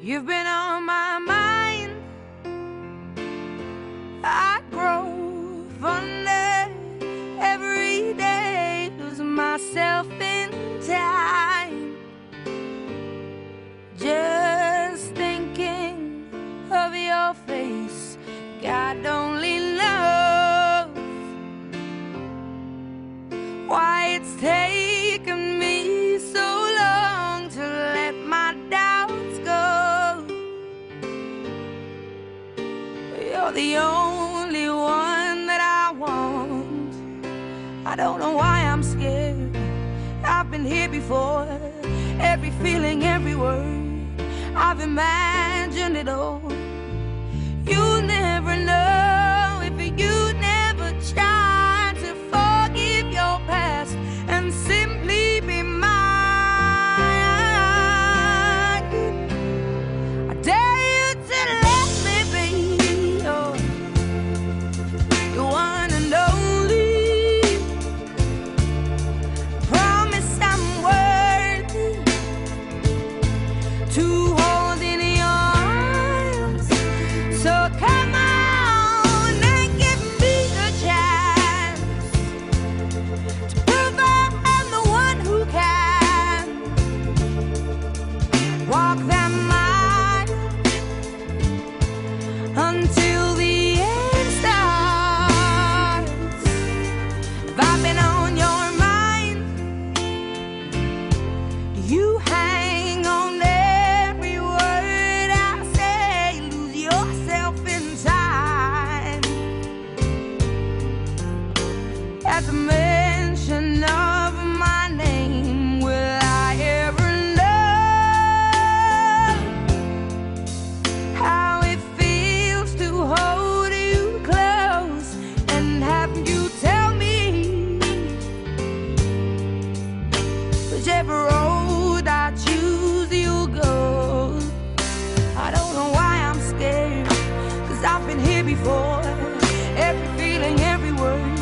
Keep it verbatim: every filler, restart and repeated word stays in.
You've been on my mind. I grow fonder every day, lose myself in time, just thinking of your face. God only knows why it's taken me so long to let my doubts go. You're the only one that I want. I don't know why I'm scared. I've been here before. Every feeling, every word, I've imagined it all. You'll never know if you never try to forgive your past and simply be mine. I dare you to let me be your, your one and only. Promise I'm worthy to hold in your arms. So come on and give me the chance to prove I'm the one who can walk that mile until the end starts. If I've been on your mind, do you hang on every word I say? Lose yourself in time at the mention of my name. Will I ever know how it feels to hold you close and have you tell me whichever road I choose you'll go? I don't know why I'm scared, 'cause I've been here before. Every feeling, every word,